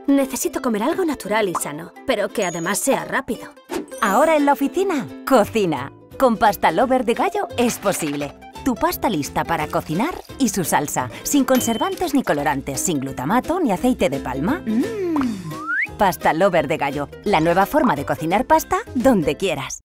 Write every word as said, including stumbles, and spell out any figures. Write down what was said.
Necesito comer algo natural y sano, pero que además sea rápido. Ahora en la oficina, cocina. Con Pasta Lover de Gallo es posible. Tu pasta lista para cocinar y su salsa, sin conservantes ni colorantes, sin glutamato ni aceite de palma. Mm. Pasta Lover de Gallo, la nueva forma de cocinar pasta donde quieras.